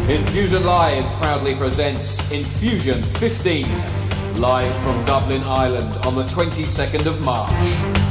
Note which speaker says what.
Speaker 1: Enfusion Live proudly presents Enfusion 15, live from Dublin, Ireland on the 22nd of March.